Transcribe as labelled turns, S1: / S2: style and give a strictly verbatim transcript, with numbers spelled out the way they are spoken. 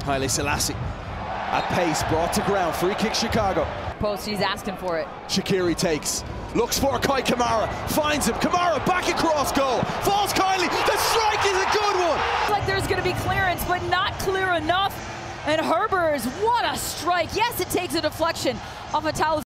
S1: Haile Selassie at pace, brought to ground, free kick Chicago.
S2: Post, he's asking for it.
S1: Shaqiri takes, looks for Kai Kamara, finds him, Kamara back across goal, falls Kylie, the strike is a good one!
S2: Looks like there's going to be clearance, but not clear enough. And Herbers, what a strike. Yes, it takes a deflection off a Tal